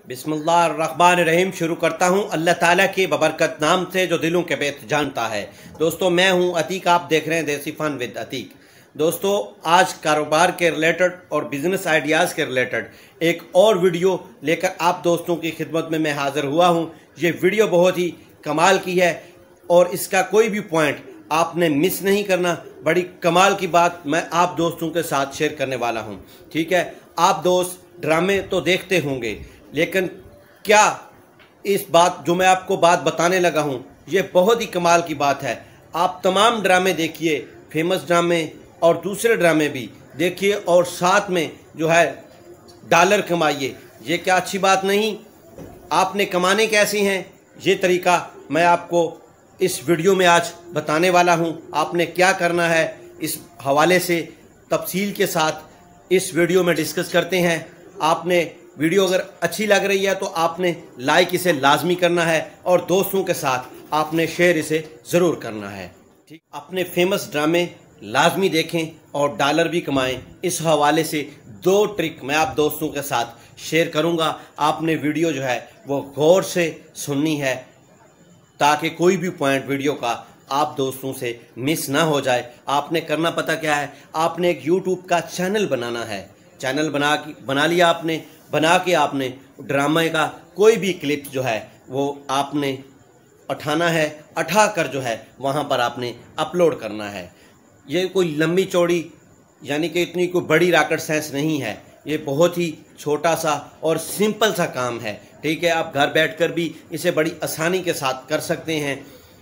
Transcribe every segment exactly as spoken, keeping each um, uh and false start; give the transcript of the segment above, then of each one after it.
बिस्मिल्लाहिर्रहमानिर्रहीम। शुरू करता हूँ अल्लाह ताला के बबरकत नाम से जो दिलों के बेत जानता है। दोस्तों मैं हूँ अतीक, आप देख रहे हैं देसी फन विद अतीक। दोस्तों आज कारोबार के रिलेटेड और बिजनेस आइडियाज़ के रिलेटेड एक और वीडियो लेकर आप दोस्तों की खिदमत में मैं हाज़िर हुआ हूँ। ये वीडियो बहुत ही कमाल की है और इसका कोई भी पॉइंट आपने मिस नहीं करना। बड़ी कमाल की बात मैं आप दोस्तों के साथ शेयर करने वाला हूँ। ठीक है, आप दोस्त ड्रामे तो देखते होंगे, लेकिन क्या इस बात जो मैं आपको बात बताने लगा हूँ ये बहुत ही कमाल की बात है। आप तमाम ड्रामे देखिए, फेमस ड्रामे और दूसरे ड्रामे भी देखिए और साथ में जो है डॉलर कमाइए। ये क्या अच्छी बात नहीं? आपने कमाने कैसे हैं ये तरीका मैं आपको इस वीडियो में आज बताने वाला हूं। आपने क्या करना है इस हवाले से तफसील के साथ इस वीडियो में डिस्कस करते हैं। आपने वीडियो अगर अच्छी लग रही है तो आपने लाइक इसे लाजमी करना है और दोस्तों के साथ आपने शेयर इसे ज़रूर करना है। ठीक, अपने फेमस ड्रामे लाजमी देखें और डॉलर भी कमाएं। इस हवाले से दो ट्रिक मैं आप दोस्तों के साथ शेयर करूंगा। आपने वीडियो जो है वो गौर से सुननी है ताकि कोई भी पॉइंट वीडियो का आप दोस्तों से मिस ना हो जाए। आपने करना पता क्या है, आपने एक यूट्यूब का चैनल बनाना है। चैनल बना बना लिया आपने, बना के आपने ड्रामे का कोई भी क्लिप जो है वो आपने उठाना है, उठा कर जो है वहाँ पर आपने अपलोड करना है। ये कोई लंबी चौड़ी यानी कि इतनी कोई बड़ी रॉकेट साइंस नहीं है, ये बहुत ही छोटा सा और सिंपल सा काम है। ठीक है, आप घर बैठकर भी इसे बड़ी आसानी के साथ कर सकते हैं।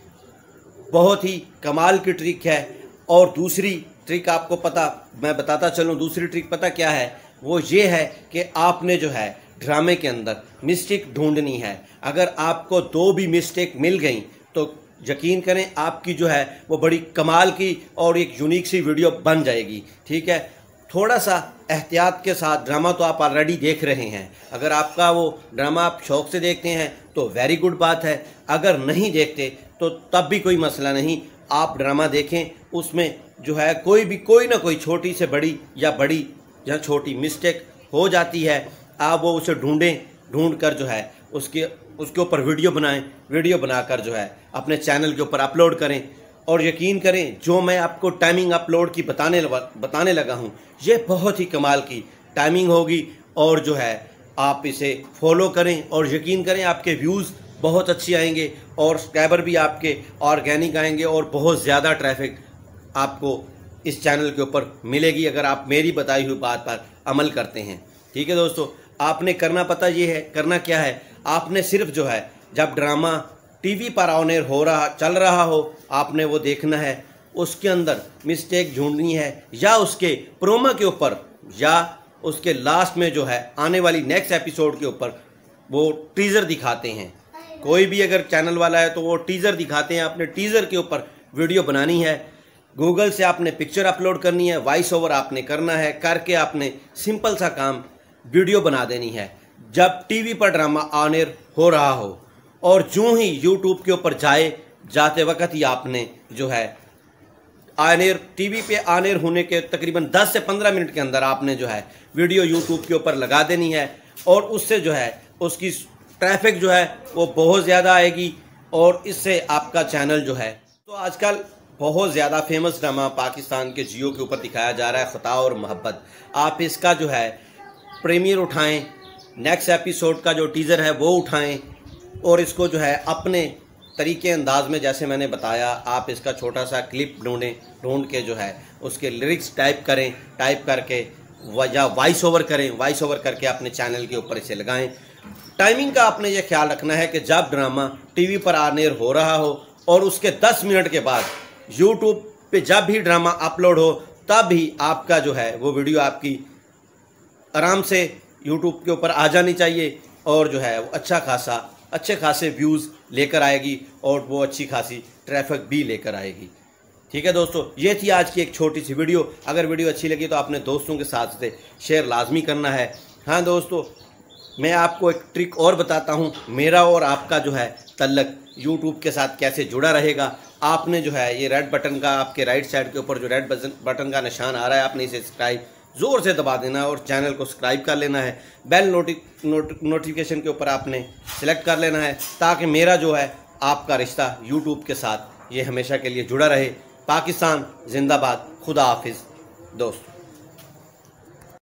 बहुत ही कमाल की ट्रिक है। और दूसरी ट्रिक आपको पता मैं बताता चलूँ, दूसरी ट्रिक पता क्या है? वो ये है कि आपने जो है ड्रामे के अंदर मिस्टेक ढूंढनी है। अगर आपको दो भी मिस्टेक मिल गई तो यकीन करें आपकी जो है वो बड़ी कमाल की और एक यूनिक सी वीडियो बन जाएगी। ठीक है, थोड़ा सा एहतियात के साथ। ड्रामा तो आप ऑलरेडी देख रहे हैं, अगर आपका वो ड्रामा आप शौक़ से देखते हैं तो वेरी गुड बात है। अगर नहीं देखते तो तब भी कोई मसला नहीं, आप ड्रामा देखें। उसमें जो है कोई भी कोई ना कोई छोटी से बड़ी या बड़ी या छोटी मिस्टेक हो जाती है, आप वो उसे ढूंढें, ढूंढ कर जो है उसके उसके ऊपर वीडियो बनाएं। वीडियो बनाकर जो है अपने चैनल के ऊपर अपलोड करें। और यकीन करें जो मैं आपको टाइमिंग अपलोड की बताने बताने लगा हूं ये बहुत ही कमाल की टाइमिंग होगी। और जो है आप इसे फॉलो करें और यकीन करें आपके व्यूज़ बहुत अच्छे आएंगे और सब्सक्राइबर भी आपके ऑर्गेनिक आएंगे और बहुत ज़्यादा ट्रैफिक आपको इस चैनल के ऊपर मिलेगी अगर आप मेरी बताई हुई बात पर अमल करते हैं। ठीक है दोस्तों, आपने करना पता ये है, करना क्या है, आपने सिर्फ जो है जब ड्रामा टीवी पर ऑन एयर हो रहा चल रहा हो आपने वो देखना है, उसके अंदर मिस्टेक ढूंढनी है या उसके प्रोमो के ऊपर या उसके लास्ट में जो है आने वाली नेक्स्ट एपिसोड के ऊपर वो टीज़र दिखाते हैं। कोई भी अगर चैनल वाला है तो वो टीज़र दिखाते हैं, आपने टीज़र के ऊपर वीडियो बनानी है। गूगल से आपने पिक्चर अपलोड करनी है, वॉइस ओवर आपने करना है, करके आपने सिंपल सा काम वीडियो बना देनी है जब टीवी पर ड्रामा ऑन एयर हो रहा हो। और जो ही यूट्यूब के ऊपर जाए जाते वक्त ही आपने जो है ऑन एयर टीवी पे ऑन एयर होने के तकरीबन दस से पंद्रह मिनट के अंदर आपने जो है वीडियो यूट्यूब के ऊपर लगा देनी है। और उससे जो है उसकी ट्रैफिक जो है वो बहुत ज़्यादा आएगी और इससे आपका चैनल जो है तो आजकल बहुत ज़्यादा फेमस ड्रामा पाकिस्तान के जियो के ऊपर दिखाया जा रहा है, ख़ता और मोहब्बत। आप इसका जो है प्रीमियर उठाएं, नेक्स्ट एपिसोड का जो टीज़र है वो उठाएं और इसको जो है अपने तरीके अंदाज में जैसे मैंने बताया आप इसका छोटा सा क्लिप ढूंढें, ढूंढ के जो है उसके लिरिक्स टाइप करें, टाइप करके या वॉइस ओवर करें, वॉइस ओवर करके अपने चैनल के ऊपर इसे लगाएं। टाइमिंग का आपने ये ख्याल रखना है कि जब ड्रामा टीवी पर ऑन एयर हो रहा हो और उसके दस मिनट के बाद यूट्यूब पे जब भी ड्रामा अपलोड हो तब भी आपका जो है वो वीडियो आपकी आराम से यूट्यूब के ऊपर आ जानी चाहिए और जो है वो अच्छा खासा अच्छे खासे व्यूज़ लेकर आएगी और वो अच्छी खासी ट्रैफिक भी लेकर आएगी। ठीक है दोस्तों, ये थी आज की एक छोटी सी वीडियो। अगर वीडियो अच्छी लगी तो आपने दोस्तों के साथ से शेयर लाजमी करना है। हाँ दोस्तों, मैं आपको एक ट्रिक और बताता हूँ, मेरा और आपका जो है तल्लक यूट्यूब के साथ कैसे जुड़ा रहेगा। आपने जो है ये रेड बटन का आपके राइट साइड के ऊपर जो रेड बटन का निशान आ रहा है आपने इसे सब्सक्राइब ज़ोर से दबा देना है और चैनल को सब्सक्राइब कर लेना है। बेल नोटि नोट, नोटिफिकेशन के ऊपर आपने सेलेक्ट कर लेना है ताकि मेरा जो है आपका रिश्ता यूट्यूब के साथ ये हमेशा के लिए जुड़ा रहे। पाकिस्तान जिंदाबाद। खुदा हाफिज़ दोस्त।